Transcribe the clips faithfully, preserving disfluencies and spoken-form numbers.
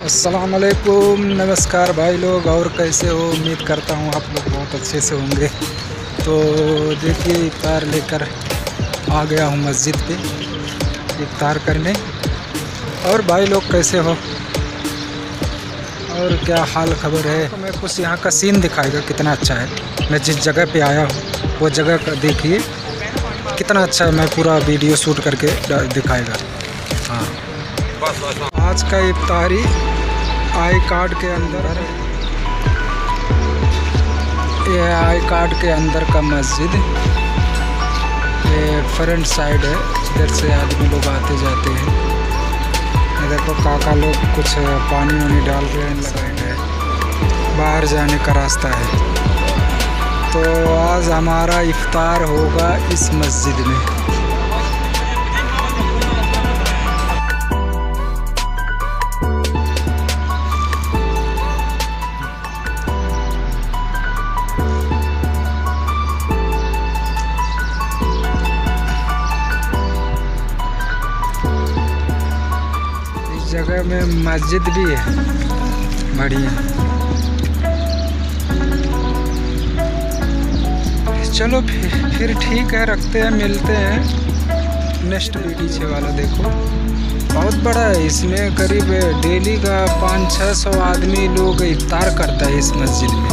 अस्सलाम वालेकुम, नमस्कार भाई लोग। और कैसे हो? उम्मीद करता हूँ आप लोग बहुत अच्छे से होंगे। तो देखिए, इफ्तार लेकर आ गया हूँ मस्जिद पे इफ्तार करने। और भाई लोग कैसे हो और क्या हाल खबर है? तो मैं कुछ यहाँ का सीन दिखाएगा कितना अच्छा है। मैं जिस जगह पे आया हूँ वो जगह का देखिए कितना अच्छा है। मैं पूरा वीडियो शूट करके दिखाएगा। हाँ, आज का इफ्तारी आई कार्ड के अंदर है। ये आई कार्ड के अंदर का मस्जिद, ये फ्रंट साइड है। इधर से आदमी लोग आते जाते हैं। इधर तो काका लोग कुछ पानी वानी डाल रहे हैं, लगाए गए। बाहर जाने का रास्ता है। तो आज हमारा इफ्तार होगा इस मस्जिद में। जगह में मस्जिद भी है बढ़िया। चलो फिर फिर ठीक है, रखते हैं, मिलते हैं नेक्स्ट वीडियो वाला। देखो बहुत बड़ा है, इसमें करीब डेली का पाँच छः सौ आदमी लोग इफ्तार करता है इस मस्जिद में।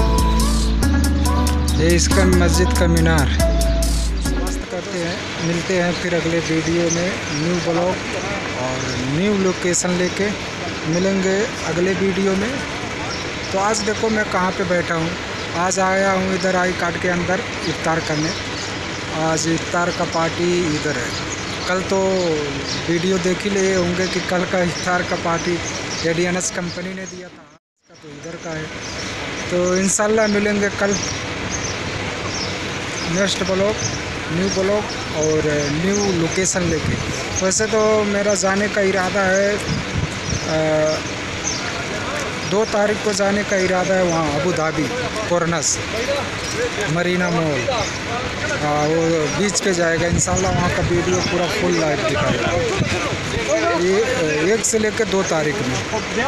ये इसका मस्जिद का मीनार। मस्त करते हैं, मिलते हैं फिर अगले वीडियो में न्यू ब्लॉग और न्यू लोकेशन लेके मिलेंगे अगले वीडियो में। तो आज देखो मैं कहाँ पे बैठा हूँ। आज आया हूँ इधर आई कार्ड के अंदर इफ्तार करने। आज इफ्तार का पार्टी इधर है। कल तो वीडियो देख ही ले होंगे कि कल का इफ्तार का पार्टी एडियनस कंपनी ने दिया था। का तो इधर का है। तो इंशाल्लाह मिलेंगे कल नेक्स्ट ब्लॉग, न्यू ब्लॉग और न्यू लोकेशन लेके। वैसे तो मेरा जाने का इरादा है, आ, दो तारीख को जाने का इरादा है वहाँ Abu Dhabi Corniche Marina Mall. हाँ, वो बीच पे जाएगा इंशाल्लाह। वहाँ का वीडियो पूरा फुल लाइव दिखाएगा, ये एक से लेकर दो तारीख में।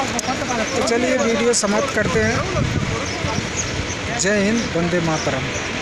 तो चलिए वीडियो समाप्त करते हैं। जय हिंद, वंदे मातरम।